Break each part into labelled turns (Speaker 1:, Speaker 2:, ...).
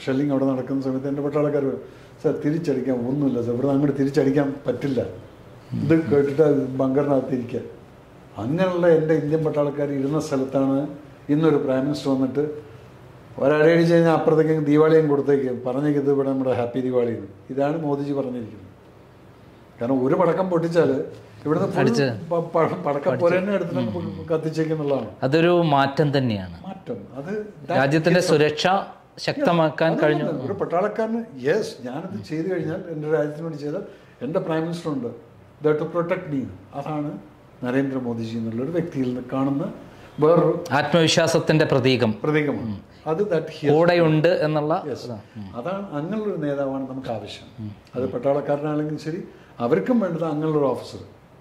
Speaker 1: Shelling അവിടെ നടക്കുന്ന സമയത്ത് എൻ്റെ പട്ടാളക്കാർ സാർ തിരിച്ചടിക്കാൻ ഒന്നുമില്ല സാർ, ഇവിടെ അങ്ങോട്ട് തിരിച്ചടിക്കാൻ പറ്റില്ല, ഇത് കേട്ടിട്ട് ബങ്കറിനകത്തിരിക്കുക. അങ്ങനെയുള്ള എൻ്റെ ഇന്ത്യൻ പട്ടാളക്കാർ ഇരുന്ന സ്ഥലത്താണ് ഇന്നൊരു പ്രൈം മിനിസ്റ്റർ വന്നിട്ട് ഒരടിയടിച്ച് കഴിഞ്ഞാൽ അപ്പുറത്തേക്ക് ദീപാവളിയും കൊടുത്തേക്കും, പറഞ്ഞേക്കത് ഇവിടെ നമ്മുടെ ഹാപ്പി ദീപാവളി. ഇതാണ് മോദിജി പറഞ്ഞിരിക്കുന്നത്. കാരണം ഒരു പടക്കം പൊട്ടിച്ചാൽ ഇവിടുന്ന് പടക്കം പോലെ തന്നെ എടുത്തിട്ട് കത്തിച്ചേക്കുന്നുള്ളതാണ്.
Speaker 2: അതൊരു മാറ്റം തന്നെയാണ്.
Speaker 1: മാറ്റം അത്
Speaker 2: രാജ്യത്തിന്റെ സുരക്ഷ ശക്തമാക്കാൻ കഴിഞ്ഞു.
Speaker 1: ഒരു പട്ടാളക്കാരന് യെസ് ഞാനത് ചെയ്തു കഴിഞ്ഞാൽ എൻ്റെ രാജ്യത്തിന് വേണ്ടി ചെയ്താൽ എൻ്റെ പ്രൈം മിനിസ്റ്റർ ഉണ്ട് ദാറ്റ് ടു പ്രൊട്ടക്ട് മീ. അതാണ് നരേന്ദ്രമോദിജി എന്നുള്ളൊരു വ്യക്തിയിൽ നിന്ന് കാണുന്ന വേറൊരു
Speaker 2: ആത്മവിശ്വാസത്തിന്റെ
Speaker 1: പ്രതീകമാണ് അത്.
Speaker 2: കൂടെയുണ്ട് എന്നുള്ള
Speaker 1: അതാണ്. അങ്ങനെയുള്ളൊരു നേതാവാണ് നമുക്ക് ആവശ്യം. അത് പട്ടാളക്കാരനാണെങ്കിലും ശരി, അവർക്കും വേണ്ടത് അങ്ങനെയുള്ളൊരു ഓഫീസർ.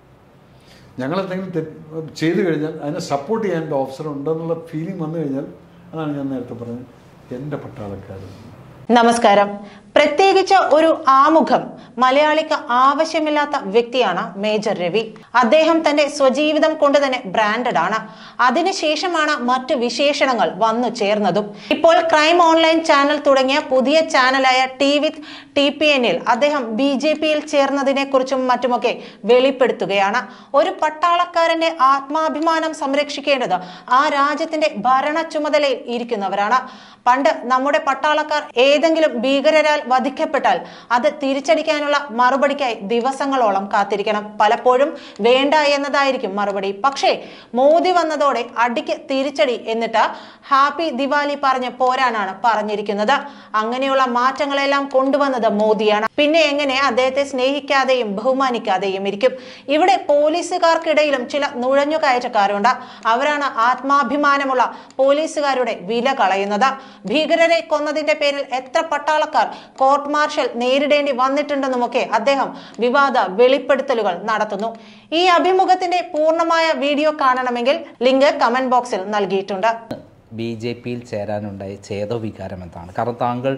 Speaker 1: ഞങ്ങളെന്തെങ്കിലും ചെയ്തു കഴിഞ്ഞാൽ അതിനെ സപ്പോർട്ട് ചെയ്യാൻ ഒരു ഓഫീസർ ഉണ്ടെന്നുള്ള ഫീലിംഗ് വന്നു കഴിഞ്ഞാൽ അതാണ് ഞാൻ നേരത്തെ പറഞ്ഞത്, എൻ്റെ പട്ടാളക്കാരൻ.
Speaker 3: നമസ്കാരം. പ്രത്യേകിച്ച് ഒരു ആമുഖം മലയാളിക്ക് ആവശ്യമില്ലാത്ത വ്യക്തിയാണ് മേജർ രവി. അദ്ദേഹം തന്റെ സ്വജീവിതം കൊണ്ട് തന്നെ ബ്രാൻഡഡ് ആണ്. അതിനുശേഷമാണ് മറ്റു വിശേഷണങ്ങൾ വന്നു ചേർന്നതും. ഇപ്പോൾ ക്രൈം ഓൺലൈൻ ചാനൽ തുടങ്ങിയ പുതിയ ചാനലായ TPNൽ അദ്ദേഹം BJPയിൽ ചേർന്നതിനെ കുറിച്ചും മറ്റുമൊക്കെ വെളിപ്പെടുത്തുകയാണ്. ഒരു പട്ടാളക്കാരന്റെ ആത്മാഭിമാനം സംരക്ഷിക്കേണ്ടത് ആ രാജ്യത്തിന്റെ ഭരണ ചുമതലയിൽ ഇരിക്കുന്നവരാണ്. പണ്ട് നമ്മുടെ പട്ടാളക്കാർ ഏതെങ്കിലും ഭീകരരാൽ വധിക്കപ്പെട്ടാൽ അത് തിരിച്ചടിക്കാനുള്ള മറുപടിക്കായി ദിവസങ്ങളോളം കാത്തിരിക്കണം. പലപ്പോഴും വേണ്ട എന്നതായിരിക്കും മറുപടി. പക്ഷേ മോദി വന്നതോടെ അടിക്ക് തിരിച്ചടി എന്നിട്ട് ഹാപ്പി ദിവാലി പറഞ്ഞ് പോരാനാണ് പറഞ്ഞിരിക്കുന്നത്. അങ്ങനെയുള്ള മാറ്റങ്ങളെല്ലാം കൊണ്ടുവന്നത് മോദിയാണ്. പിന്നെ എങ്ങനെ അദ്ദേഹത്തെ സ്നേഹിക്കാതെയും ബഹുമാനിക്കാതെയും ഇരിക്കും? ഇവിടെ പോലീസുകാർക്കിടയിലും ചില നുഴഞ്ഞുകയറ്റക്കാരുണ്ട്. അവരാണ് ആത്മാഭിമാനമുള്ള പോലീസുകാരുടെ വില കളയുന്നത്. ഭീകരരെ കൊന്നതിന്റെ പേരിൽ എത്ര പട്ടാളക്കാർ കോർട്ട് മാർഷൽ നേരിടേണ്ടി വന്നിട്ടുണ്ടെന്നുമൊക്കെ അദ്ദേഹം വിവാദ വെളിപ്പെടുത്തലുകൾ നടത്തുന്നു. ഈ അഭിമുഖത്തിന്റെ പൂർണ്ണമായ വീഡിയോ കാണണമെങ്കിൽ ലിങ്ക് കമന്റ് ബോക്സിൽ നൽകിയിട്ടുണ്ട്.
Speaker 2: BJPയിൽ ചേരാനുണ്ടായ ചേതോവികാരം എന്താണ്? കാരണം താങ്കൾ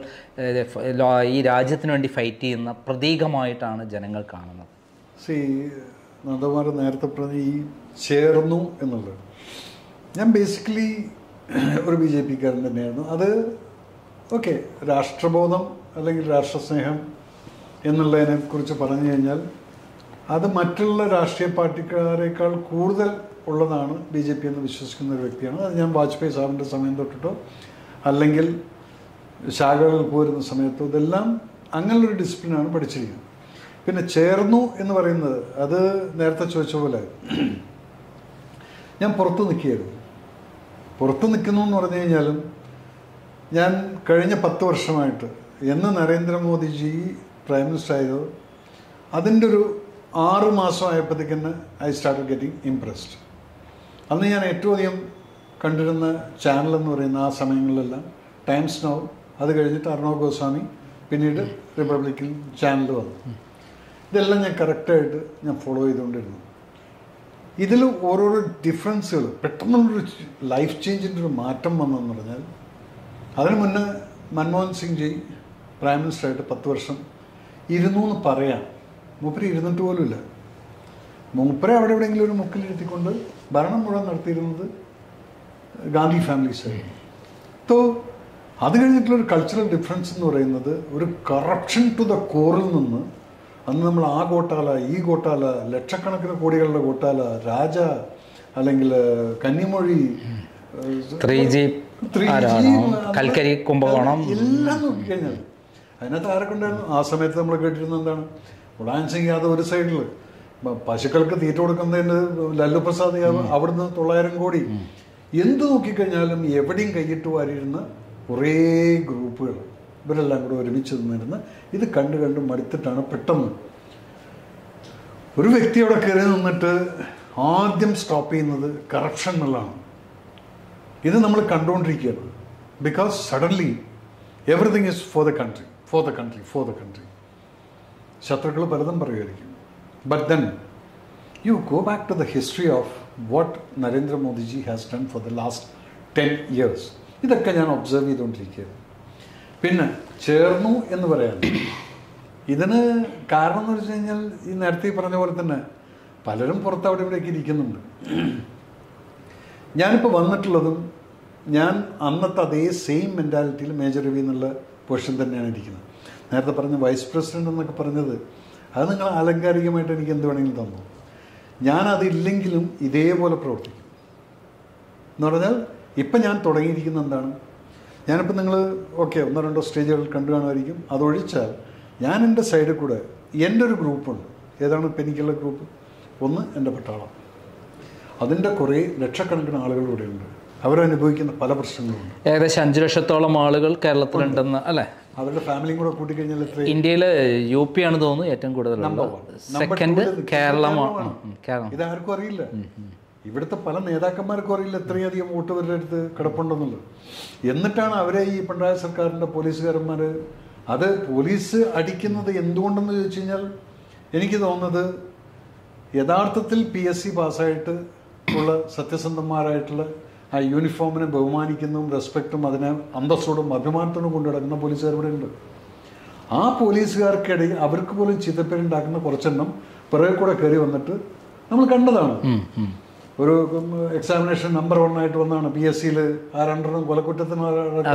Speaker 2: ഈ രാജ്യത്തിന് വേണ്ടി ഫൈറ്റ് ചെയ്യുന്ന പ്രതീകമായിട്ടാണ് ജനങ്ങൾ കാണുന്നത്.
Speaker 1: നന്ദകുമാർ നേരത്തെ പറഞ്ഞ ഈ ചേർന്നു എന്നുള്ളത്, ഞാൻ ബേസിക്കലി ഒരു BJPക്കാരൻ തന്നെയായിരുന്നു. അത് ഓക്കെ, രാഷ്ട്രബോധം അല്ലെങ്കിൽ രാഷ്ട്രസ്നേഹം എന്നുള്ളതിനെ കുറിച്ച് പറഞ്ഞു കഴിഞ്ഞാൽ അത് മറ്റുള്ള രാഷ്ട്രീയ പാർട്ടിക്കാരേക്കാൾ കൂടുതൽ ഉള്ളതാണ് BJP എന്ന് വിശ്വസിക്കുന്ന ഒരു വ്യക്തിയാണ്. അത് ഞാൻ വാജ്പേയി സാറിൻ്റെ സമയം തൊട്ടിട്ടോ അല്ലെങ്കിൽ ശാഖകൾ പോരുന്ന സമയത്തോ ഇതെല്ലാം അങ്ങനെയുള്ളൊരു ഡിസിപ്ലിനാണ് പഠിച്ചിരിക്കുന്നത്. പിന്നെ ചേർന്നു എന്ന് പറയുന്നത് അത് നേരത്തെ ചോദിച്ച പോലെ ഞാൻ പുറത്ത് നിൽക്കുകയായിരുന്നു. പുറത്ത് നിൽക്കുന്നു എന്ന് പറഞ്ഞു കഴിഞ്ഞാലും ഞാൻ കഴിഞ്ഞ 10 വർഷമായിട്ട് എന്ന് നരേന്ദ്രമോദിജി പ്രൈം മിനിസ്റ്റർ ആയതോ അതിൻ്റെ ഒരു 6 മാസം ആയപ്പോഴത്തേക്ക് തന്നെ ഐ സ്റ്റാർട്ടഡ് ഗെറ്റിംഗ് ഇംപ്രസ്ഡ്. അന്ന് ഞാൻ ഏറ്റവും അധികം കണ്ടിരുന്ന ചാനൽ എന്ന് പറയുന്ന ആ സമയങ്ങളിലെല്ലാം ടൈംസ് നൗ, അത് കഴിഞ്ഞിട്ട് അർണവ് ഗോസ്വാമി, പിന്നീട് റിപ്പബ്ലിക്കൻ ചാനൽ വന്നു. ഇതെല്ലാം ഞാൻ കറക്റ്റായിട്ട് ഞാൻ ഫോളോ ചെയ്തുകൊണ്ടിരുന്നു. ഇതിൽ ഓരോരോ ഡിഫറൻസുകൾ, പെട്ടെന്നുള്ളൊരു ലൈഫ് ചേഞ്ചിൻ്റെ ഒരു മാറ്റം വന്നതെന്ന് പറഞ്ഞാൽ അതിന് മുന്നേ മൻമോഹൻ സിംഗ് ജി പ്രൈം മിനിസ്റ്ററായിട്ട് 10 വർഷം ഇരുന്നു എന്ന് പറയാം. മൂപ്പര് ഇരുന്നിട്ട് പോലുമില്ല. മൂപ്പരെ അവിടെ എവിടെയെങ്കിലും ഒരു മുക്കിലിരുത്തിക്കൊണ്ട് ഭരണം മുഴുവൻ നടത്തിയിരുന്നത് ഗാന്ധി ഫാമിലീസായിരുന്നു. തോ അത് കഴിഞ്ഞിട്ടുള്ളൊരു കൾച്ചറൽ ഡിഫറൻസ് എന്ന് പറയുന്നത് ഒരു കറപ്ഷൻ ടു ദ കോറിൽ നിന്ന് അന്ന് നമ്മൾ ആ ഗോട്ടാല ഈ ഗോട്ടാല, ലക്ഷക്കണക്കിന് കോടികളുടെ ഗോട്ടാല, രാജ അല്ലെങ്കിൽ കന്നിമൊഴി,
Speaker 2: കൽക്കരി കുംഭകോണം
Speaker 1: എല്ലാം നോക്കിക്കഴിഞ്ഞാൽ അതിനകത്ത് ആരൊക്കെ ഉണ്ടായിരുന്നു? ആ സമയത്ത് നമ്മൾ കേട്ടിരുന്നത് എന്താണ്? മുലായം സിംഗ് യാദവ് ഒരു സൈഡിൽ, പശുക്കൾക്ക് തീറ്റ കൊടുക്കുന്നതിന് ലല്ലു പ്രസാദ് യാദവ്, അവിടുന്ന് 900 കോടി. എന്ത് നോക്കിക്കഴിഞ്ഞാലും എവിടെയും കൈയിട്ട് വാരിയിരുന്ന കുറേ ഗ്രൂപ്പുകൾ, ഇവരെല്ലാം കൂടെ ഒരുമിച്ച് നിന്നിരുന്ന് ഇത് കണ്ട് മടുത്തിട്ടാണ് പെട്ടെന്ന് ഒരു വ്യക്തി അവിടെ കയറി നിന്നിട്ട് ആദ്യം സ്റ്റോപ്പ് ചെയ്യുന്നത് കറപ്ഷൻ എന്നുള്ളതാണ്. ഇത് നമ്മൾ കണ്ടുകൊണ്ടിരിക്കുകയാണ്. Because suddenly everything is for the country, for the country, for the country. ശത്രുക്കൾ പലതും പറയുമായിരിക്കും. But then you go back to the history of what Narendra Modi ji has done for the last 10 years. ഇതൊക്കെ ഞാൻ observe ചെയ്തുകൊണ്ടിരിക്കുകയാണ്. പിന്നെ ചേർന്നു എന്ന് പറയാൻ ഇതിന് കാരണം എന്ന് വെച്ച് കഴിഞ്ഞാൽ ഈ നേരത്തെ പറഞ്ഞ പോലെ തന്നെ പലരും പുറത്ത് അവിടെ ഇവിടെയൊക്കെ ഇരിക്കുന്നുണ്ട്. ഞാനിപ്പോൾ വന്നിട്ടുള്ളതും ഞാൻ അന്നത്തെ അതേ സെയിം മെൻറ്റാലിറ്റിയിൽ മേജർ രവി എന്നുള്ള പൊസിഷൻ തന്നെയാണ് ഇരിക്കുന്നത്. നേരത്തെ പറഞ്ഞ വൈസ് പ്രസിഡൻ്റ് എന്നൊക്കെ പറഞ്ഞത് അത് നിങ്ങൾ ആലങ്കാരികമായിട്ട് എനിക്ക് എന്ത് വേണമെങ്കിലും തന്നു. ഞാനതില്ലെങ്കിലും ഇതേപോലെ പ്രവർത്തിക്കും എന്ന് പറഞ്ഞാൽ ഇപ്പം ഞാൻ തുടങ്ങിയിരിക്കുന്ന എന്താണ്, ഞാനിപ്പോൾ നിങ്ങൾ ഓക്കെ 1-2 സ്റ്റേജുകൾ കണ്ടു കാണുമായിരിക്കും. അതൊഴിച്ചാൽ ഞാൻ എൻ്റെ സൈഡിൽ കൂടെ എൻ്റെ ഒരു ഗ്രൂപ്പുണ്ട്. ഏതാണ് ഇപ്പം എനിക്കുള്ള ഗ്രൂപ്പ്? ഒന്ന് എൻ്റെ പട്ടാളം. അതിൻ്റെ കുറേ ലക്ഷക്കണക്കിന് ആളുകൾ ഇവിടെയുണ്ട്. അവരനുഭവിക്കുന്ന പല പ്രശ്നങ്ങളുണ്ട്.
Speaker 2: ഏകദേശം 5 ലക്ഷത്തോളം ആളുകൾ കേരളത്തിലുണ്ടെന്ന് അല്ലേ?
Speaker 1: അവരുടെ ഫാമിലിയും കൂടെ കൂട്ടിക്കഴിഞ്ഞാൽ എത്ര?
Speaker 2: ഇന്ത്യയിൽ UP ആണ് തോന്നുന്നു ഏറ്റവും കൂടുതൽ. സെക്കൻഡ് കേരളമാണ്.
Speaker 1: ഇതാർക്കും അറിയില്ല. ഇവിടുത്തെ പല നേതാക്കന്മാർക്കും അറിയില്ല എത്രയധികം വോട്ട് ഇവരുടെ അടുത്ത് കിടപ്പുണ്ടെന്നുള്ളത്. എന്നിട്ടാണ് അവരെ ഈ പിണറായി സർക്കാരിൻ്റെ പോലീസുകാരന്മാർ അത് പോലീസ് അടിക്കുന്നത് എന്തുകൊണ്ടെന്ന് ചോദിച്ചു കഴിഞ്ഞാൽ എനിക്ക് തോന്നുന്നത് യഥാർത്ഥത്തിൽ PSC പാസ്സായിട്ട് ഉള്ള സത്യസന്ധന്മാരായിട്ടുള്ള ആ യൂണിഫോമിനെ ബഹുമാനിക്കുന്നതും റെസ്പെക്റ്റും അതിനെ അന്തസ്സോടും അഭിമാനത്തോടും കൊണ്ടു നടക്കുന്ന പോലീസുകാർ ഇവിടെ ഉണ്ട്. ആ പോലീസുകാർക്കിടയിൽ അവർക്ക് പോലും ചീത്തപ്പേരുണ്ടാക്കുന്ന കുറച്ചെണ്ണം പിറകെ കൂടെ കയറി വന്നിട്ട് നമ്മൾ കണ്ടതാണ്. ഒരു എക്സാമിനേഷൻ നമ്പർ 1 ആയിട്ട് വന്നതാണ് PSCയിൽ ആ 2 കൊലക്കുറ്റത്തിന്.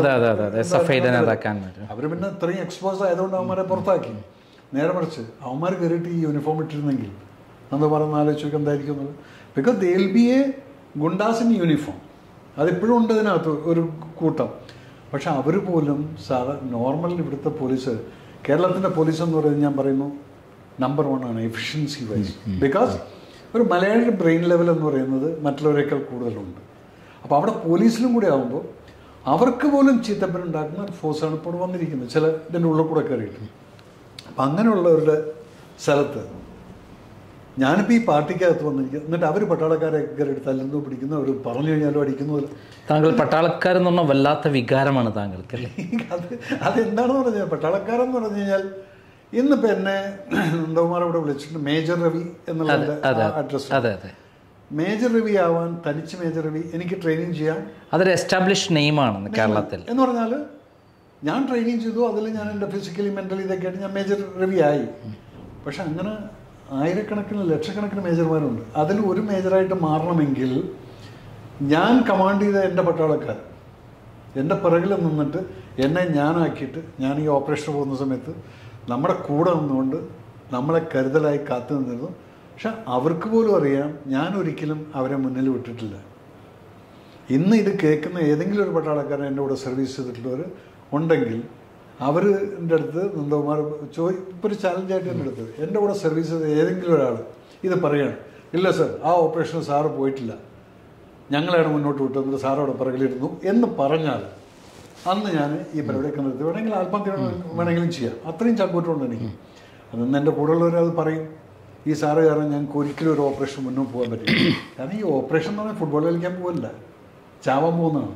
Speaker 1: അവർ പിന്നെ ഇത്രയും എക്സ്പോസ് ആയതുകൊണ്ട് അവന്മാരെ പുറത്താക്കി. നേരെ മറിച്ച് അവന്മാർ കയറിയിട്ട് ഈ യൂണിഫോം ഇട്ടിരുന്നെങ്കിൽ നമ്മൾ പറഞ്ഞ് ആലോചിച്ച് എന്തായിരിക്കുന്നത്? Because they will be a goondas in uniform. അതിപ്പോഴും ഉണ്ട് ഇതിനകത്ത് ഒരു കൂട്ടം. പക്ഷെ അവർ പോലും നോർമൽ ഇവിടുത്തെ പോലീസ്, കേരളത്തിൻ്റെ പോലീസ് എന്ന് പറയുന്നത് ഞാൻ പറയുന്നു നമ്പർ 1 ആണ് എഫിഷ്യൻസി വൈസ്. ബിക്കോസ് ഒരു മലയാളിയുടെ ബ്രെയിൻ ലെവൽ എന്ന് പറയുന്നത് മറ്റുള്ളവരെക്കാൾ കൂടുതലുണ്ട്. അപ്പോൾ അവിടെ പോലീസിലും കൂടെ ആകുമ്പോൾ അവർക്ക് പോലും ചീത്തപ്പേരുണ്ടാക്കുന്ന ഒരു ഫോഴ്സാണ് ഇപ്പോൾ വന്നിരിക്കുന്നത്, ചില ഇതിൻ്റെ ഉള്ളിൽ കൂടെ കയറിയിട്ട്. അപ്പം അങ്ങനെയുള്ളവരുടെ സ്ഥലത്ത് ഞാനിപ്പോൾ ഈ പാർട്ടിക്കകത്ത് വന്നിരിക്കുക, എന്നിട്ട് അവർ പട്ടാളക്കാരെ കയറിയിട്ട് തല്ലുന്നു, പിടിക്കുന്നു, അവർ പറഞ്ഞു കഴിഞ്ഞാലും അടിക്കുന്നു.
Speaker 2: താങ്കൾ പട്ടാളക്കാരെന്ന് പറഞ്ഞാൽ വല്ലാത്ത വികാരമാണ് താങ്കൾക്ക്.
Speaker 1: അതെന്താണെന്ന് പറഞ്ഞാൽ പട്ടാളക്കാരെന്ന് പറഞ്ഞു കഴിഞ്ഞാൽ ഇന്നിപ്പോൾ എന്നെ നന്ദകുമാർ ഇവിടെ വിളിച്ചിട്ട് മേജർ രവി എന്നുള്ള അഡ്രസ്. മേജർ രവി ആവാൻ തനിച്ച് മേജർ രവി എനിക്ക് ട്രെയിനിങ് ചെയ്യാൻ
Speaker 2: അതൊരു എസ്റ്റാബ്ലിഷ് നെയിമാണ് കേരളത്തിൽ.
Speaker 1: എന്ന് പറഞ്ഞാൽ ഞാൻ ട്രെയിനിങ് ചെയ്തു, അതിൽ ഞാൻ എൻ്റെ ഫിസിക്കലി മെൻ്റലി ഇതൊക്കെ ആയിട്ട് ഞാൻ മേജർ രവി ആയി. പക്ഷെ അങ്ങനെ ആയിരക്കണക്കിന് ലക്ഷക്കണക്കിന് മേജർമാരുണ്ട്. അതിൽ ഒരു മേജറായിട്ട് മാറണമെങ്കിൽ ഞാൻ കമാൻഡ് ചെയ്ത എൻ്റെ പട്ടാളക്കാർ എൻ്റെ പിറകിൽ നിന്നിട്ട് എന്നെ ഞാനാക്കിയിട്ട് ഞാൻ ഈ ഓപ്പറേഷൻ പോകുന്ന സമയത്ത് നമ്മുടെ കൂടെ നിന്നുകൊണ്ട് നമ്മളെ കരുതലായി കാത്തു നിന്നിരുന്നു. പക്ഷെ അവർക്ക് പോലും അറിയാം ഞാൻ ഒരിക്കലും അവരെ മുന്നിൽ വിട്ടിട്ടില്ല. ഇന്ന് ഇത് കേൾക്കുന്ന ഏതെങ്കിലും ഒരു പട്ടാളക്കാരൻ എൻ്റെ കൂടെ സർവീസ് ചെയ്തിട്ടുള്ളവർ ഉണ്ടെങ്കിൽ അവർ എൻ്റെ അടുത്ത് നന്ദകുമാർ ഇപ്പോൾ ഒരു ചാലഞ്ചായിട്ട് എൻ്റെ കൂടെ സർവീസ് ചെയ്ത ഏതെങ്കിലും ഒരാൾ ഇത് പറയാണ്, ഇല്ല സർ ആ ഓപ്പറേഷൻ സാറ് പോയിട്ടില്ല, ഞങ്ങളാണ് മുന്നോട്ട് വിട്ടത്, സാറവിടെ പിറകിലിരുന്നു എന്ന് പറഞ്ഞാൽ അന്ന് ഞാൻ ഈ പരിപാടിയൊക്കെ നിർത്തി വേണമെങ്കിൽ ആത്മഹത്യ വേണമെങ്കിലും ചെയ്യാം. അത്രയും ചക്കൂറ്റമുണ്ട് എനിക്ക്. അതൊന്ന് എൻ്റെ കൂടെയുള്ളവർ അത് പറയും, ഈ സാറ് കാരണം ഞങ്ങൾക്ക് ഒരിക്കലും ഒരു ഓപ്പറേഷൻ മുന്നോട്ട് പോകാൻ പറ്റില്ല. കാരണം ഈ ഓപ്പറേഷൻ എന്ന് പറഞ്ഞാൽ ഫുട്ബോൾ കളിക്കാൻ പോകില്ല, ചാവാൻ പോകുന്നതാണ്.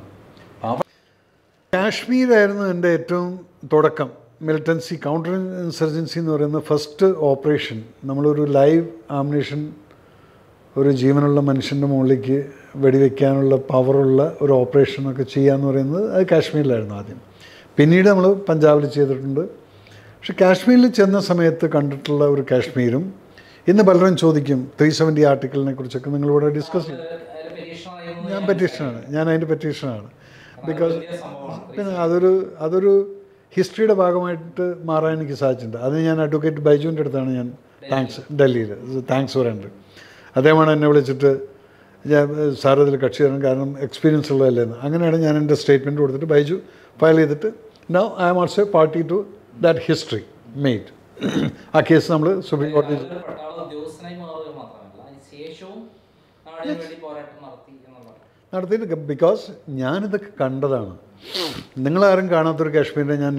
Speaker 1: കാശ്മീരായിരുന്നു എൻ്റെ ഏറ്റവും തുടക്കം. മിലിറ്റൻസി കൗണ്ടർ ഇൻസർജൻസി എന്ന് പറയുന്ന ഫസ്റ്റ് ഓപ്പറേഷൻ. നമ്മളൊരു ലൈവ് ആമിനേഷൻ ഒരു ജീവനുള്ള മനുഷ്യൻ്റെ മുകളിലേക്ക് വെടിവെക്കാനുള്ള പവറുള്ള ഒരു ഓപ്പറേഷനൊക്കെ ചെയ്യാന്ന് പറയുന്നത് അത് കാശ്മീരിലായിരുന്നു ആദ്യം. പിന്നീട് നമ്മൾ പഞ്ചാബിൽ ചെയ്തിട്ടുണ്ട്. പക്ഷെ കാശ്മീരിൽ ചെന്ന സമയത്ത് കണ്ടിട്ടുള്ള ഒരു കാശ്മീരും ഇന്ന് പലരും ചോദിക്കും 370 ആർട്ടിക്കിളിനെ കുറിച്ചൊക്കെ നിങ്ങളിവിടെ ഡിസ്കസ് ചെയ്യും. ഞാൻ അതിൻ്റെ പെറ്റീഷനാണ്. ബിക്കോസ് പിന്നെ അതൊരു ഹിസ്റ്ററിയുടെ ഭാഗമായിട്ട് മാറാൻ എനിക്ക് സാധിച്ചിട്ടുണ്ട്. അതിന് ഞാൻ അഡ്വക്കേറ്റ് ബൈജുവിൻ്റെ അടുത്താണ് ഞാൻ ഡൽഹിയിൽ താങ്ക്സ് പറയേണ്ടത്. അദ്ദേഹമാണ് എന്നെ വിളിച്ചിട്ട് സാർ ഇതിൽ കക്ഷി തരണം, കാരണം എക്സ്പീരിയൻസ് ഉള്ളതല്ലേന്ന്. അങ്ങനെയാണ് ഞാൻ എൻ്റെ സ്റ്റേറ്റ്മെൻറ്റ് കൊടുത്തിട്ട് ബൈജു ഫയൽ ചെയ്തിട്ട് now I am also party to that history made. ആ കേസ് നമ്മൾ സുപ്രീം കോടതിയിൽ നടത്തിയിട്ട് ബിക്കോസ് ഞാനിതൊക്കെ കണ്ടതാണ്. നിങ്ങളാരും കാണാത്തൊരു കാശ്മീരിനെ ഞാൻ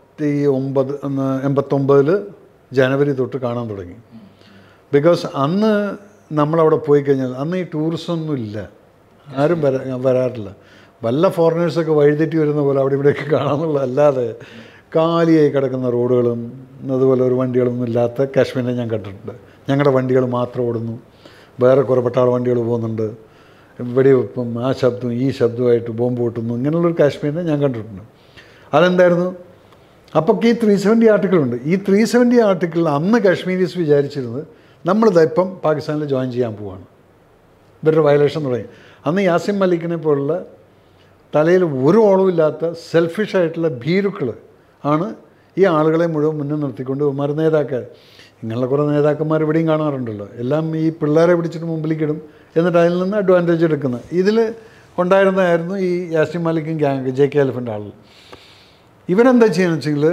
Speaker 1: 89 ജനുവരി തൊട്ട് കാണാൻ തുടങ്ങി. ബിക്കോസ് അന്ന് നമ്മളവിടെ പോയി കഴിഞ്ഞാൽ അന്ന് ഈ ടൂറിസം ഒന്നും ഇല്ല, ആരും വരാറില്ല. വല്ല ഫോറിനേഴ്സൊക്കെ വഴിതെറ്റി വരുന്ന പോലെ അവിടെ ഇവിടെയൊക്കെ കാണാമെന്നുള്ള അല്ലാതെ കാലിയായി കിടക്കുന്ന റോഡുകളും അതുപോലെ ഒരു വണ്ടികളൊന്നും ഇല്ലാത്ത കാശ്മീരിനെ ഞാൻ കണ്ടിട്ടുണ്ട്. ഞങ്ങളുടെ വണ്ടികൾ മാത്രം ഓടുന്നു, വേറെ കുറേ പട്ടാള വണ്ടികൾ പോകുന്നുണ്ട്, വെടിവെപ്പും ആ ശബ്ദവും ഈ ശബ്ദവുമായിട്ട് ബോംബ് പൊട്ടുന്നു, ഇങ്ങനെയുള്ളൊരു കാശ്മീരിനെ ഞാൻ കണ്ടിട്ടുണ്ട്. അതെന്തായിരുന്നു? അപ്പോൾ ഈ 370 ആർട്ടിക്കിളുണ്ട്. ഈ 370 ആർട്ടിക്കിളിൽ അന്ന് കാശ്മീരീസ് വിചാരിച്ചിരുന്നത് നമ്മളിതിപ്പം പാകിസ്ഥാനിൽ ജോയിൻ ചെയ്യാൻ പോവാണ്, ഇവരുടെ വയലേഷൻ തുടങ്ങി. അന്ന് യാസിം മലിക്കിനെ പോലുള്ള തലയിൽ ഒരു ഓളവുമില്ലാത്ത സെൽഫിഷായിട്ടുള്ള ഭീരുക്കൾ ആണ് ഈ ആളുകളെ മുഴുവൻ മുന്നിൽ നിർത്തിക്കൊണ്ട് ഇവന്മാർ നേതാക്കൾ, ഇങ്ങനെയുള്ള കുറേ നേതാക്കന്മാർ ഇവിടെയും കാണാറുണ്ടല്ലോ, എല്ലാം ഈ പിള്ളേരെ പിടിച്ചിട്ട് മുമ്പിലേക്ക് ഇടും, എന്നിട്ട് അതിൽ നിന്ന് അഡ്വാൻറ്റേജ് എടുക്കുന്നത്. ഇതിൽ ഉണ്ടായിരുന്നതായിരുന്നു ഈ യാസിൻ മാലിക്കും ഗ്യാങ്, JK എലിഫൻ്റ് ആളുകൾ. ഇവരെന്താ ചെയ്യുകയെന്ന് വെച്ചെങ്കിൽ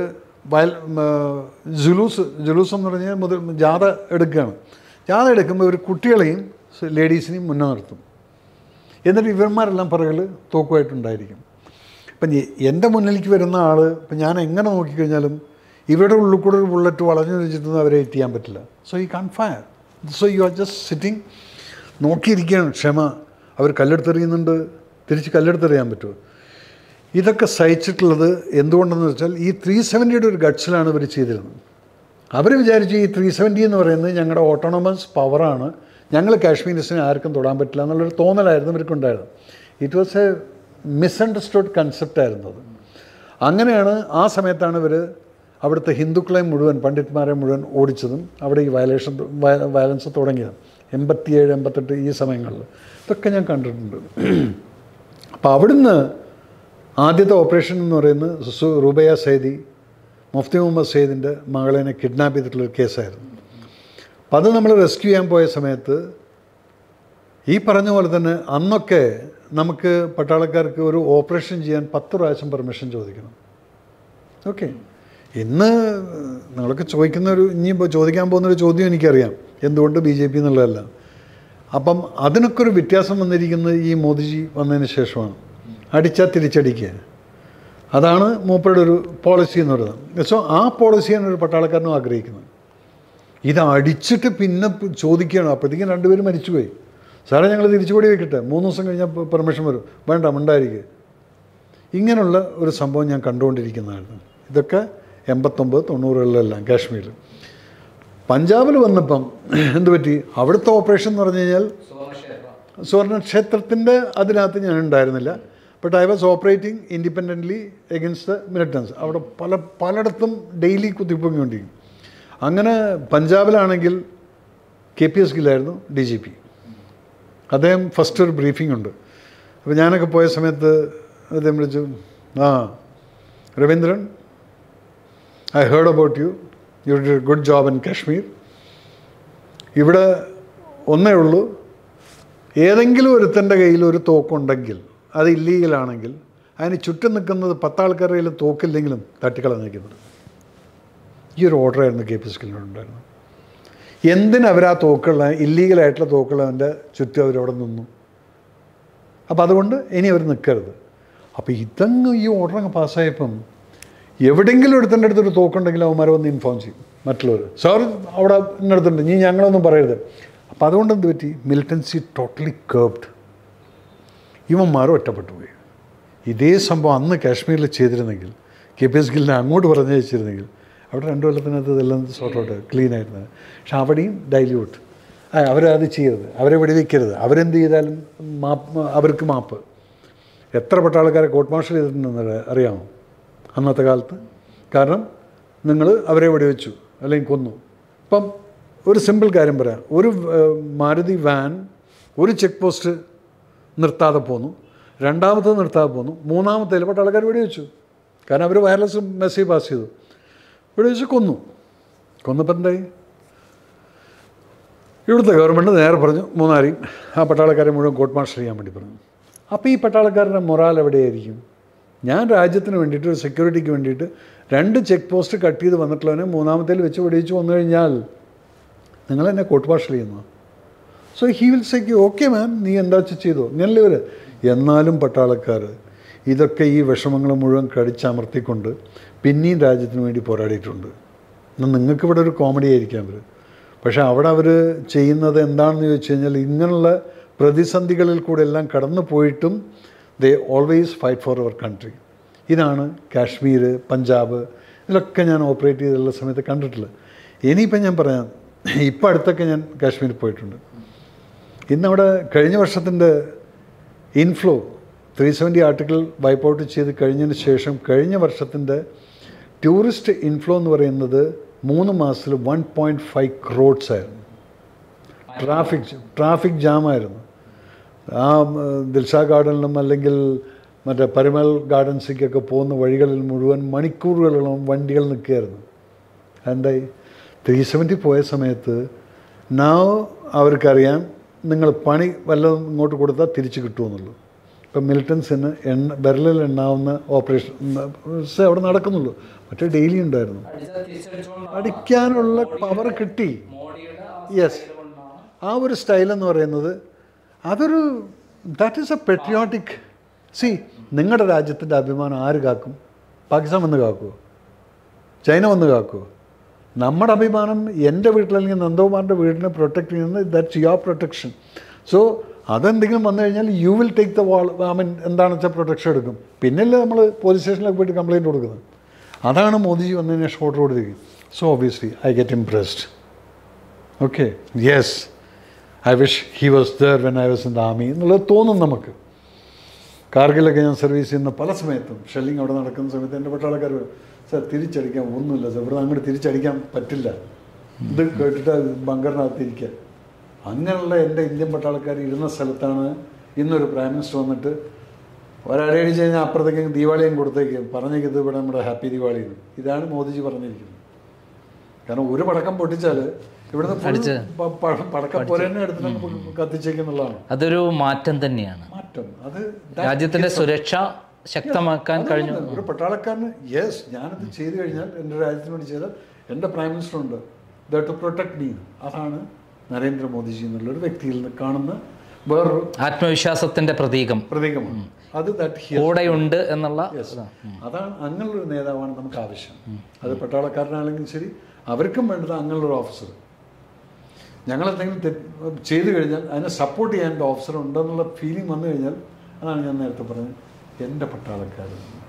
Speaker 1: ജുലൂസ് എന്ന് പറഞ്ഞാൽ ജാഥ എടുക്കുകയാണ്. ജാഥ എടുക്കുമ്പോൾ ഇവർ കുട്ടികളെയും ലേഡീസിനെയും മുന്നേ നിർത്തും. എന്നിട്ട് ഇവന്മാരെല്ലാം പിറകിൽ തോക്കുമായിട്ടുണ്ടായിരിക്കും. ഇപ്പം എൻ്റെ മുന്നിലേക്ക് വരുന്ന ആൾ, ഇപ്പം ഞാൻ എങ്ങനെ നോക്കിക്കഴിഞ്ഞാലും ഇവരുടെ ഉള്ളിൽ കൂടെ ഒരു ബുള്ളറ്റ് വളഞ്ഞു വെച്ചിട്ടൊന്നും അവരെ ഹിറ്റ് ചെയ്യാൻ പറ്റില്ല. So you can fire. So you are just sitting, നോക്കിയിരിക്കുകയാണ്. ക്ഷമ. അവർ കല്ലെടുത്തെറിയുന്നുണ്ട്, തിരിച്ച് കല്ലെടുത്തെറിയാൻ പറ്റുമോ? ഇതൊക്കെ സഹിച്ചിട്ടുള്ളത് എന്തുകൊണ്ടെന്ന് വെച്ചാൽ ഈ 370യുടെ ഒരു ഗട്ട്സിലാണ് ഇവർ ചെയ്തിരുന്നത്. അവർ വിചാരിച്ചു ഈ 370 എന്ന് പറയുന്നത് ഞങ്ങളുടെ ഓട്ടോണമസ് പവറാണ്, ഞങ്ങൾ കാശ്മീരിസിനെ ആർക്കും തൊടാൻ പറ്റില്ല എന്നുള്ളൊരു തോന്നലായിരുന്നു ഇവർക്കുണ്ടായിരുന്നത്. ഇറ്റ് വാസ് എ മിസ്അണ്ടർസ്റ്റുഡ് കൺസെപ്റ്റായിരുന്നു അത്. അങ്ങനെയാണ് ആ സമയത്താണ് ഇവർ അവിടുത്തെ ഹിന്ദുക്കളെ മുഴുവൻ, പണ്ഡിറ്റ്മാരെ മുഴുവൻ ഓടിച്ചതും അവിടെ ഈ വയലൻസ് തുടങ്ങിയത് 87, 88 ഈ സമയങ്ങളിൽ. ഇതൊക്കെ ഞാൻ കണ്ടിട്ടുണ്ട്. അപ്പോൾ അവിടുന്ന് ആദ്യത്തെ ഓപ്പറേഷൻ എന്ന് പറയുന്നത് റുബയ്യ സൈദി, മുഫ്തി മുഹമ്മദ് സയ്യിദിൻ്റെ മകളെ കിഡ്നാപ്പ് ചെയ്തിട്ടുള്ളൊരു കേസായിരുന്നു. അപ്പം അത് നമ്മൾ റെസ്ക്യൂ ചെയ്യാൻ പോയ സമയത്ത് ഈ പറഞ്ഞ പോലെ തന്നെ അന്നൊക്കെ നമുക്ക് പട്ടാളക്കാർക്ക് ഒരു ഓപ്പറേഷൻ ചെയ്യാൻ 10 പ്രാവശ്യം പെർമിഷൻ ചോദിക്കണം. ഓക്കെ, ഇന്ന് നിങ്ങളൊക്കെ ഇനിയിപ്പോൾ ചോദിക്കാൻ പോകുന്നൊരു ചോദ്യം എനിക്കറിയാം, എന്തുകൊണ്ട് BJP എന്നുള്ളതല്ല. അപ്പം അതിനൊക്കെ ഒരു വ്യത്യാസം വന്നിരിക്കുന്നത് ഈ മോദിജി വന്നതിന് ശേഷമാണ്. അടിച്ചാൽ തിരിച്ചടിക്കുക, അതാണ് മൂപ്പരുടെ ഒരു പോളിസി എന്ന് പറയുന്നത്. സോ ആ പോളിസിയാണ് ഒരു പട്ടാളക്കാരനും ആഗ്രഹിക്കുന്നത്. ഇത് അടിച്ചിട്ട് പിന്നെ ചോദിക്കുകയാണ്. അപ്പോഴത്തേക്കും രണ്ടുപേരും മരിച്ചുപോയി. സാറേ ഞങ്ങൾ തിരിച്ചുപടി വയ്ക്കട്ടെ, 3 ദിവസം കഴിഞ്ഞാൽ പെർമിഷൻ വരും, വേണ്ട ഉണ്ടായിരിക്കുക. ഇങ്ങനെയുള്ള ഒരു സംഭവം ഞാൻ കണ്ടുകൊണ്ടിരിക്കുന്നതായിരുന്നു. ഇതൊക്കെ 89, 90കളിലെല്ലാം കാശ്മീരിൽ. പഞ്ചാബിൽ വന്നപ്പം എന്ത് പറ്റി? അവിടുത്തെ ഓപ്പറേഷൻ എന്ന് പറഞ്ഞു കഴിഞ്ഞാൽ സുവർണക്ഷേത്രത്തിൻ്റെ അതിനകത്ത് ഞാൻ ഉണ്ടായിരുന്നില്ല. But I was operating independently against the militants. അവിടെ പലയിടത്തും ഡെയിലി കുത്തിപ്പൊങ്ങിക്കൊണ്ടിരിക്കും. അങ്ങനെ പഞ്ചാബിലാണെങ്കിൽ KPS ഗില്ലായിരുന്നു DGP. അദ്ദേഹം ഫസ്റ്റ് ഒരു ബ്രീഫിംഗ് ഉണ്ട്. അപ്പോൾ ഞാനൊക്കെ പോയ സമയത്ത് അദ്ദേഹം വിളിച്ചു, Raveendran, I heard about you, you did a good job in Kashmir. ഇവിടെ ഒന്നേ ഉള്ളൂ, ഏതെങ്കിലും ഒരുത്തൻ്റെ കയ്യിൽ ഒരു തോക്കുണ്ടെങ്കിൽ അത് ഇല്ലീഗലാണെങ്കിൽ അതിന് ചുറ്റും നിൽക്കുന്നത് 10 ആൾക്കാരുടെ കയ്യിൽ തോക്കില്ലെങ്കിലും തട്ടിക്കളഞ്ഞിരിക്കുന്നത്. ഈ ഒരു ഓർഡറായിരുന്നു KPS ഗില്ലിനുണ്ടായിരുന്നത്. എന്തിനവരാ തോക്കുള്ള ഇല്ലീഗലായിട്ടുള്ള തോക്കുള്ളവൻ്റെ ചുറ്റും അവരവിടെ നിന്നു. അപ്പോൾ അതുകൊണ്ട് ഇനി അവർ നിൽക്കരുത്. അപ്പോൾ ഇതങ്ങ് ഈ ഓർഡറങ്ങ് പാസ്സായപ്പം എവിടെയെങ്കിലും ഒരുത്തൻ്റെ അടുത്തൊരു തോക്കുണ്ടെങ്കിൽ അവന്മാരെ വന്ന് ഇൻഫോം ചെയ്യും മറ്റുള്ളവർ. സാർ അവിടെ ഇന്നടുത്തുണ്ട്, നീ ഞങ്ങളൊന്നും പറയരുത്. അപ്പോൾ അതുകൊണ്ട് എന്ത് പറ്റി? Militancy totally കേർബ്ഡ്. ഇവന്മാരും ഒറ്റപ്പെട്ടു പോയി. ഇതേ സംഭവം അന്ന് കാശ്മീരിൽ ചെയ്തിരുന്നെങ്കിൽ, KPS ഗില്ലിനെ അങ്ങോട്ട് പറഞ്ഞു വെച്ചിരുന്നെങ്കിൽ അവിടെ 2 കൊല്ലത്തിനകത്ത് ഇതെല്ലാം സോർട്ട് ഔട്ട് ക്ലീൻ ആയിരുന്നത്. പക്ഷെ അവിടെയും ഡൈല്യൂട്ട്, അവരത് ചെയ്യരുത്, അവരെ വെടിവെക്കരുത്, അവരെന്ത് ചെയ്താലും അവർക്ക് മാപ്പ്. എത്ര പട്ടാൾക്കാരെ കോർട്ട് മാർഷൽ ചെയ്തിട്ടുണ്ടെന്ന് അറിയാമോ അന്നത്തെ കാലത്ത്? കാരണം നിങ്ങൾ അവരെ വെടിവെച്ചു അല്ലെങ്കിൽ കൊന്നു. ഇപ്പം ഒരു സിമ്പിൾ കാര്യം പറയാം, ഒരു മാരുതി വാൻ ഒരു ചെക്ക് പോസ്റ്റ് നിർത്താതെ പോന്നു, രണ്ടാമത്തത് നിർത്താതെ പോന്നു, മൂന്നാമത്തേൽ പട്ടാൾക്കാർ വെടിവെച്ചു. കാരണം അവർ വയർലെസ് മെസ്സേജ് പാസ് ചെയ്തു, വെടിവെച്ച് കൊന്നപ്പോൾ എന്തായി? ഇവിടുത്തെ ഗവൺമെൻറ് നേരെ പറഞ്ഞു, മൂന്നാരെയും ആ പട്ടാളക്കാരെ മുഴുവൻ കോർട്ട് മാർഷൽ ചെയ്യാൻ വേണ്ടി പറഞ്ഞു. അപ്പോൾ ഈ പട്ടാളക്കാരുടെ മൊറാൽ എവിടെയായിരിക്കും? ഞാൻ രാജ്യത്തിന് വേണ്ടിയിട്ട്, ഒരു സെക്യൂരിറ്റിക്ക് വേണ്ടിയിട്ട് 2 ചെക്ക് പോസ്റ്റ് കട്ട് ചെയ്ത് വന്നിട്ടുള്ളവനെ മൂന്നാമത്തേൽ വെച്ച് വെടിവെച്ച് വന്നു കഴിഞ്ഞാൽ നിങ്ങൾ എന്നെ കോർട്ട് മാർഷൽ ചെയ്യുന്നു. So he will say okay ma'am, നീ എന്താ വെച്ച് ചെയ്തോ, ഇങ്ങനല്ലേ ഇവർ. എന്നാലും പട്ടാളക്കാർ ഇതൊക്കെ ഈ വിഷമങ്ങൾ മുഴുവൻ കടിച്ചമർത്തിക്കൊണ്ട് പിന്നെയും രാജ്യത്തിന് വേണ്ടി പോരാടിയിട്ടുണ്ട്. എന്നാൽ നിങ്ങൾക്കിവിടെ ഒരു കോമഡി ആയിരിക്കാം അവർ, പക്ഷേ അവിടെ അവർ ചെയ്യുന്നത് എന്താണെന്ന് ചോദിച്ചു കഴിഞ്ഞാൽ ഇങ്ങനെയുള്ള പ്രതിസന്ധികളിൽ കൂടെ എല്ലാം കടന്നു പോയിട്ടും they always fight for our country. ഇതാണ് കാശ്മീർ, പഞ്ചാബ്, ഇതിലൊക്കെ ഞാൻ ഓപ്പറേറ്റ് ചെയ്തുള്ള സമയത്ത് കണ്ടിട്ടുള്ളത്. ഇനിയിപ്പം ഞാൻ പറയാം, ഇപ്പം അടുത്തൊക്കെ ഞാൻ കാശ്മീരിൽ പോയിട്ടുണ്ട്. ഇന്നവിടെ കഴിഞ്ഞ വർഷത്തിൻ്റെ ഇൻഫ്ലോ 370 ആർട്ടിക്കിൾ വൈപ്പ് ഔട്ട് ചെയ്ത് കഴിഞ്ഞതിന് ശേഷം കഴിഞ്ഞ വർഷത്തിൻ്റെ ടൂറിസ്റ്റ് ഇൻഫ്ലോ എന്ന് പറയുന്നത് 3 മാസത്തിൽ 1.5 crores ആയിരുന്നു. ട്രാഫിക് ജാമായിരുന്നു. ആ ദിൽഷ ഗാർഡനിലും അല്ലെങ്കിൽ മറ്റേ പരിമൽ ഗാർഡൻസിലേക്കൊക്കെ പോകുന്ന വഴികളിൽ മുഴുവൻ മണിക്കൂറുകളോളം വണ്ടികൾ നിൽക്കുകയായിരുന്നു. എന്തായി 370 പോയ സമയത്ത് അവർക്കറിയാം നിങ്ങൾ പണി വല്ലതും ഇങ്ങോട്ട് കൊടുത്താൽ തിരിച്ച് കിട്ടുമെന്നുള്ളൂ. ഇപ്പം മിലിറ്റൻസിന് ബെർലിൽ എണ്ണാവുന്ന ഓപ്പറേഷൻ അവിടെ നടക്കുന്നുള്ളൂ. മറ്റേ ഡെയിലി ഉണ്ടായിരുന്നു. അടിക്കാനുള്ള പവർ കിട്ടി. യെസ്, ആ ഒരു സ്റ്റൈലെന്ന് പറയുന്നത് അതൊരു ദാറ്റ് ഈസ് എ പെട്രിയോട്ടിക്. നിങ്ങളുടെ രാജ്യത്തിൻ്റെ അഭിമാനം ആര് കാക്കും? പാകിസ്ഥാൻ വന്ന് കാക്കുമോ? ചൈന വന്ന് കാക്കുമോ? നമ്മുടെ അഭിമാനം എൻ്റെ വീട്ടിലല്ലെങ്കിൽ നന്ദകുമാറിൻ്റെ വീടിനെ പ്രൊട്ടക്ട് ചെയ്യുന്നത് ദാറ്റ്സ് യുവർ പ്രൊട്ടക്ഷൻ. സോ അതെന്തെങ്കിലും വന്നു കഴിഞ്ഞാൽ you will take the wall. എന്താണെന്ന് വെച്ചാൽ പ്രൊട്ടക്ഷൻ എടുക്കും. പിന്നല്ലേ നമ്മൾ പോലീസ് സ്റ്റേഷനിലൊക്കെ പോയിട്ട് കംപ്ലയിൻറ്റ് കൊടുക്കുന്നത്. അതാണ് മോദിജി വന്നതിന് ശേഷം ഓർഡർ കൊടുത്തിരിക്കുന്നത്. So obviously I get impressed. Okay, yes, I wish he was there when I was in the army എന്നുള്ളത് തോന്നും നമുക്ക്. കാർഗിലൊക്കെ ഞാൻ സർവീസ് ചെയ്യുന്ന പല സമയത്തും ഷെല്ലിങ് അവിടെ നടക്കുന്ന സമയത്ത് എൻ്റെ പട്ടാളക്കാർ സാർ തിരിച്ചടിക്കാൻ ഒന്നുമില്ല സാർ, ഇവിടെ അങ്ങോട്ട് തിരിച്ചടിക്കാൻ പറ്റില്ല, ഇത് കേട്ടിട്ട് ബങ്കറിനകത്തിരിക്കുക. അങ്ങനെയുള്ള എൻ്റെ ഇന്ത്യൻ പട്ടാളക്കാർ ഇരുന്ന സ്ഥലത്താണ് ഇന്നൊരു പ്രൈം മിനിസ്റ്റർ വന്നിട്ട് ഒരടിയടിച്ച് കഴിഞ്ഞാൽ അപ്പുറത്തേക്ക് ദീപാവളിയും കൊടുത്തേക്കും പറഞ്ഞേക്കത് ഇവിടെ നമ്മുടെ ഹാപ്പി ദീപാവളി. ഇതാണ് മോദിജി പറഞ്ഞിരിക്കുന്നത്. കാരണം ഒരു പടക്കം പൊട്ടിച്ചാൽ ഇവിടുന്ന് പടക്കം പോലെ തന്നെ എടുത്തിട്ട് കത്തിച്ചേക്കുന്നുള്ളതാണ്.
Speaker 2: അതൊരു മാറ്റം തന്നെയാണ്.
Speaker 1: മാറ്റം അത്
Speaker 2: രാജ്യത്തിന്റെ സുരക്ഷ ശക്തമാക്കാൻ കഴിഞ്ഞു.
Speaker 1: ഒരു പട്ടാളക്കാരന് യെസ് ഞാനത് ചെയ്തു കഴിഞ്ഞാൽ എൻ്റെ രാജ്യത്തിന് വേണ്ടി ചെയ്താൽ എൻ്റെ പ്രൈം മിനിസ്റ്റർ ഉണ്ട് ദാറ്റ് ടു പ്രൊട്ടക്ട് മീ. അതാണ് നരേന്ദ്രമോദിജി എന്നുള്ളൊരു വ്യക്തിയിൽ നിന്ന് കാണുന്ന വേറൊരു
Speaker 2: ആത്മവിശ്വാസത്തിന്റെ
Speaker 1: പ്രതീകമാണ് അത്.
Speaker 2: കൂടെയുണ്ട് എന്നുള്ള
Speaker 1: അതാണ്. അങ്ങനെയുള്ളൊരു നേതാവാണ് നമുക്ക് ആവശ്യം. അത് പട്ടാളക്കാരനാണെങ്കിലും ശരി, അവർക്കും വേണ്ടത് അങ്ങനെയുള്ളൊരു ഓഫീസർ. ഞങ്ങളെന്തെങ്കിലും ചെയ്തു കഴിഞ്ഞാൽ അതിനെ സപ്പോർട്ട് ചെയ്യാൻ ഓഫീസർ ഉണ്ടെന്നുള്ള ഫീലിംഗ് വന്നു കഴിഞ്ഞാൽ അതാണ് ഞാൻ നേരത്തെ പറഞ്ഞത് എൻ്റെ പട്ടാളക്കാർ